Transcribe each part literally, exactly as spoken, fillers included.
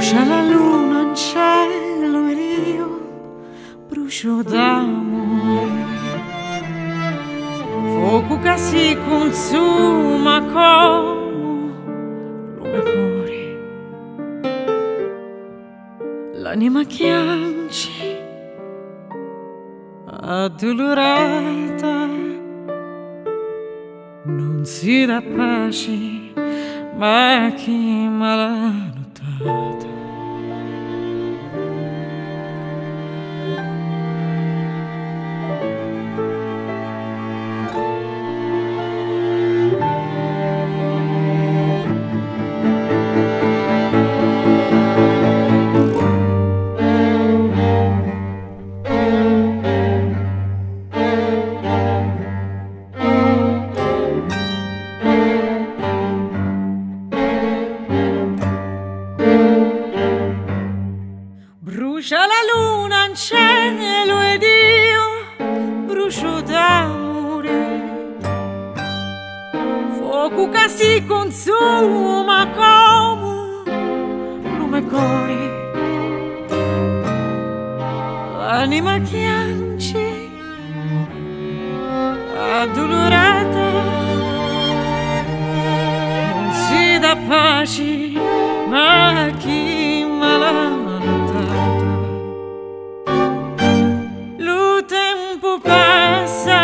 Brucia la luna in cielo ed io brucio d'amore. Fuoco che si consuma come lume cuore. L'anima chiange addolorata, non si dà pace ma chi me l'ha notata. Brucia la luna in cielo ed io brucio d'amore. Fuoco che si consuma come lume cuore. L'anima chiange addolorata, non si dà pace ma chi me l'ha notata. Lo tempo passa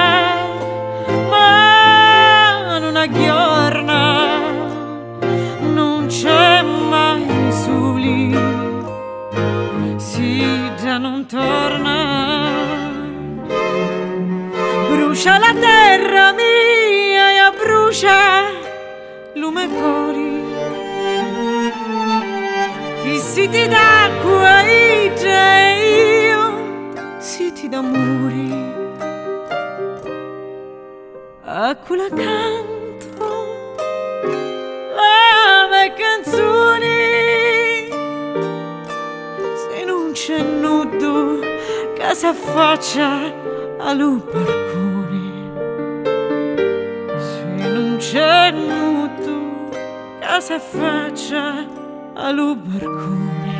ma non aggiorna, non c'è mai soli, si già non torna. Brucia la terra mia e brucia lume cori. Chi siti d'acqua e io siti d'amore. Acqua la canto le mie canzoni, se non c'è nudo che si affaccia allo balcone. Se non c'è nudo che si affaccia allo balcone.